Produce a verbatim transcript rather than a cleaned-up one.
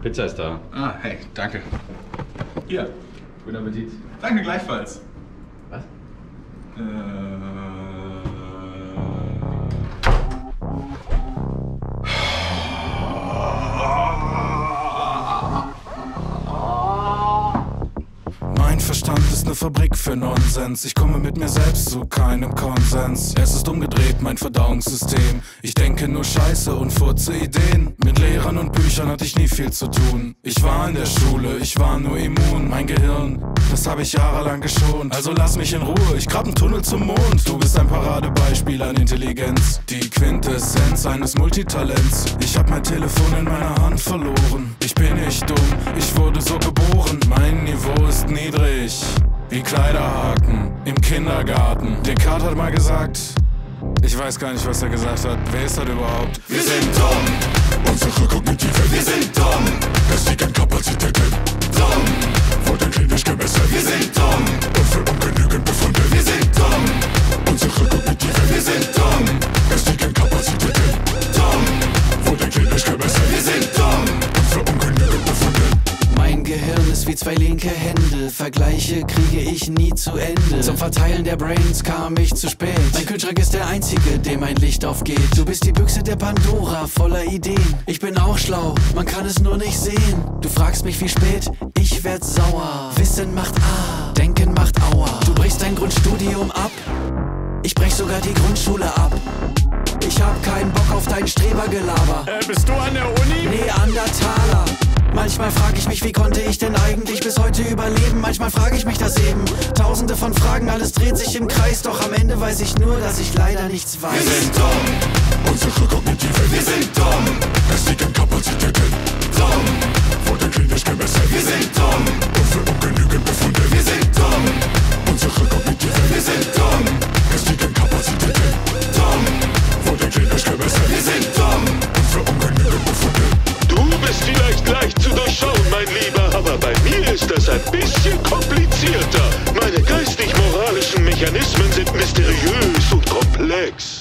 Pizza ist da. Ah, hey, danke. Hier. Guten Appetit. Danke gleichfalls. Was? Äh... Mein Verstand ist ne Fabrik für Nonsens. Ich komme mit mir selbst zu keinem Konsens. Es ist umgedreht, mein Verdauungssystem. Ich denke nur Scheiße und furze Ideen. Mit Lehrern und Büchern hatte ich nie viel zu tun. Ich war in der Schule, ich war nur immun. Mein Gehirn, das habe ich jahrelang geschont. Also lass mich in Ruhe, ich grab 'n Tunnel zum Mond. Du bist ein Paradebeispiel an Intelligenz. Die Quintessenz eines Multitalents. Ich hab mein Telefon in meiner Hand verloren. Ich bin nicht dumm, ich wurde so geboren. Mein Niveau ist niedrig, wie Kleiderhaken im Kindergarten. Descartes hat mal gesagt, ich weiß gar nicht, was er gesagt hat. Wer ist das überhaupt? Wir sind dumm, unsere Kognitive. Wir sind dumm, es liegt an Kapazitäten. Dumm, wurde klinisch gemessen. Wir sind dumm, und für ungenügend befunden. Wir sind dumm, unsere Kognitive. Wir sind dumm, es liegt an Kapazitäten. Dumm, wurde klinisch gemessen. Wir sind dumm, und für ungenügend befunden. Mein Gehirn ist wie zwei linke Hände. Vergleiche kriege ich nie zu Ende. Zum Verteilen der Brains kam ich zu spät. Mein Kühlschrank ist der einzige, dem ein Licht aufgeht. Du bist die Büchse der Pandora, voller Ideen. Ich bin auch schlau, man kann es nur nicht sehen. Du fragst mich wie spät, ich werd sauer. Wissen macht A, Denken macht Aua. Du brichst dein Grundstudium ab, ich brech sogar die Grundschule ab. Ich hab keinen Bock auf dein Strebergelaber. Äh, bist du an der Uni? Neandertaler. Manchmal frage ich mich, wie konnte ich denn eigentlich bis heute überleben? Manchmal frage ich mich das eben. Tausende von Fragen, alles dreht sich im Kreis. Doch am Ende weiß ich nur, dass ich leider nichts weiß. Wir sind dumm, unsere Kognitive. Wir sind dumm, es liegt an Kapazitäten. Dumm, wurde klinisch gemessen. Wir sind dumm, und für ungenügend befunden. Wir sind dumm, unsere Kognitive. Wir sind dumm, es liegt an Kapazitäten. Dumm, wurde klinisch gemessen. Wir sind dumm, und für ungenügend befunden. Du bist vielleicht leicht zu durchschauen, mein Lieber, aber bei mir ist das ein bisschen komplizierter. Meine geistig-moralischen Mechanismen sind mysteriös und komplex.